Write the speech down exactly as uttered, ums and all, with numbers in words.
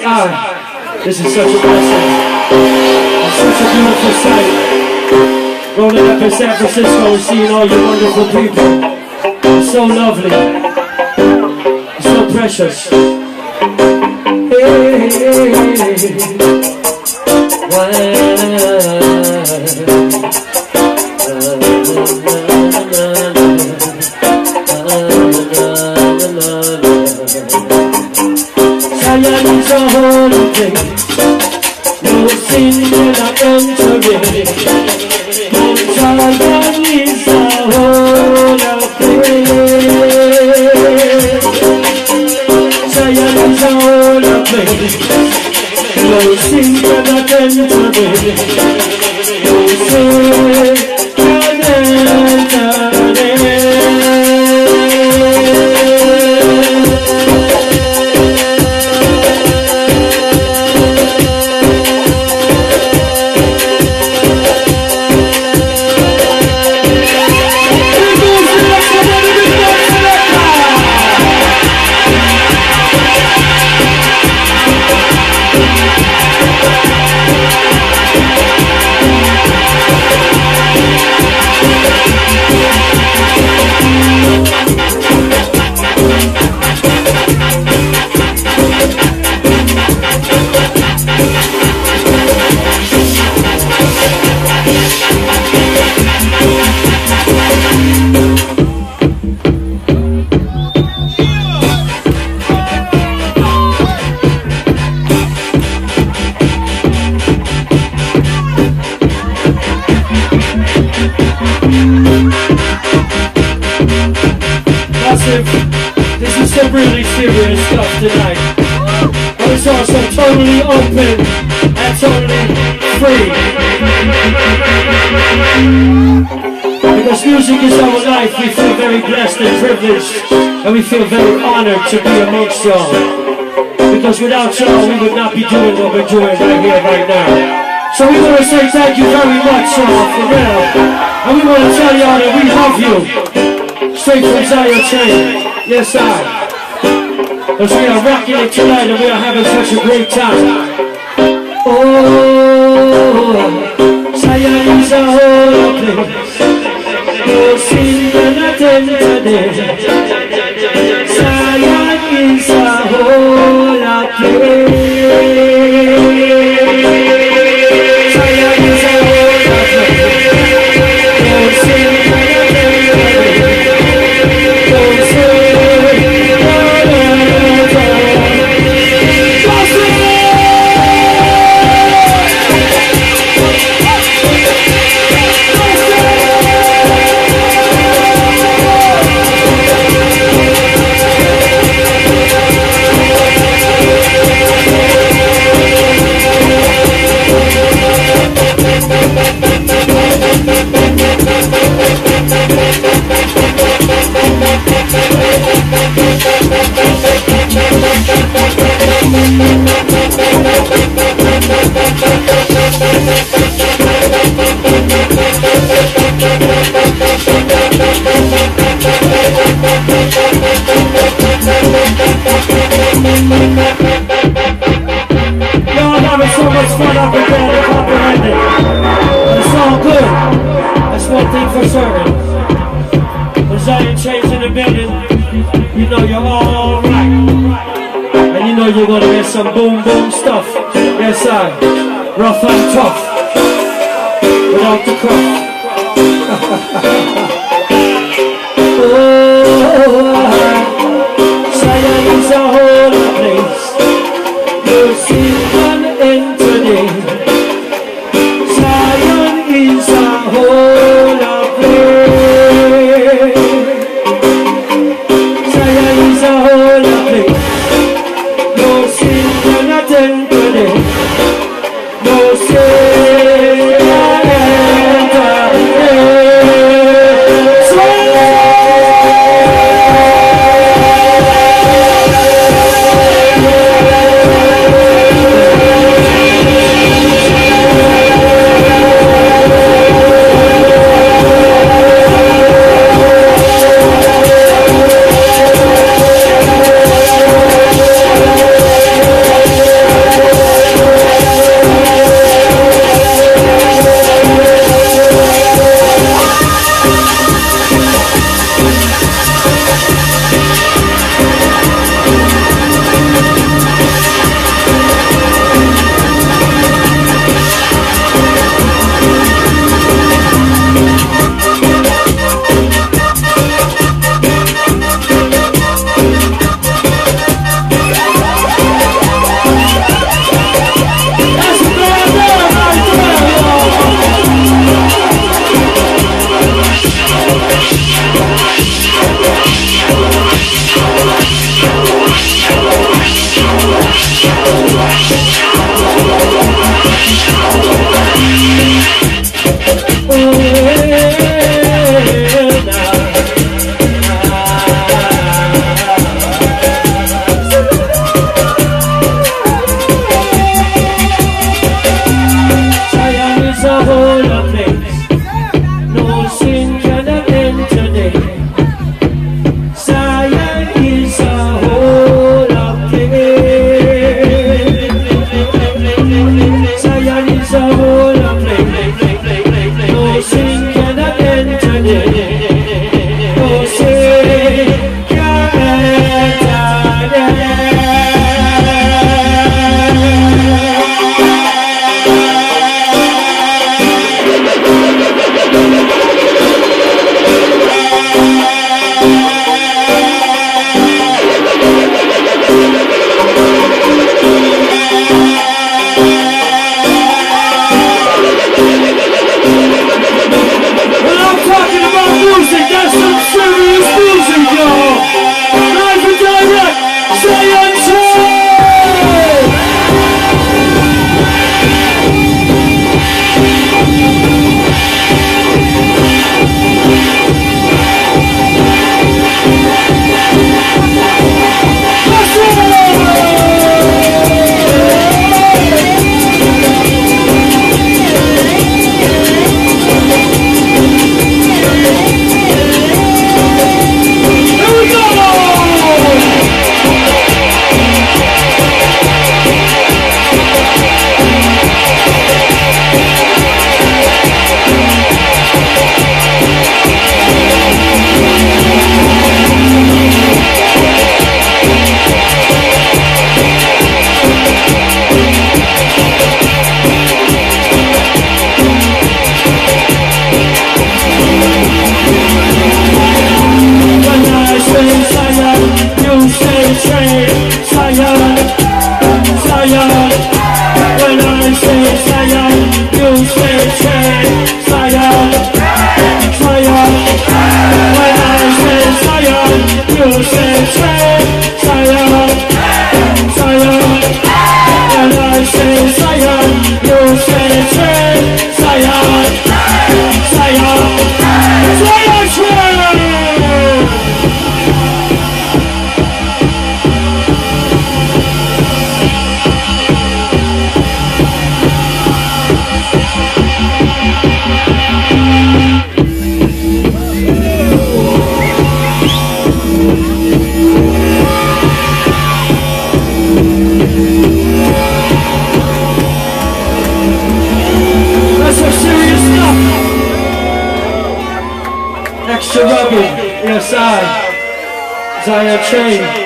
Ah, this is such a blessing. It's such a beautiful sight. Rolling up in San Francisco and seeing all you wonderful people. It's so lovely. It's so precious. Hey, hey, Zion is a holy place. No sin will I enter in. Zion is a holy place. Zion is a holy place. No sin will I enter in. No sin can enter in. This is some really serious stuff tonight, but it's also totally open and totally free. Because music is our life, we feel very blessed and privileged, and we feel very honored to be amongst y'all. Because without y'all, we would not be doing what we're doing right here, right now. So we want to say thank you very much, y'all, for real. And we want to tell y'all that we love you. Straight from Zion Chain. Yes, I. Because we are rocking it tonight and we are having such a great time. Oh, Zion is a holy place. No sin will not enter there. Zion is a holy place. Zion is a holy place. No sin will not enter there. You're gonna get some boom boom stuff. Yes, I. Rough and tough. Without the cuff. Oh, Zion is a holy place. No sin can enter there. Zion is a holy place. Zion is a holy place. No sin can enter in. Zion. When I say Zion, you say train. Zion, Zion. When I say Zion, you say train. Zion, Zion. When I say Zion, you say train. Zion, Zion, Zion train. Extra rugged, yes I, Zion Train.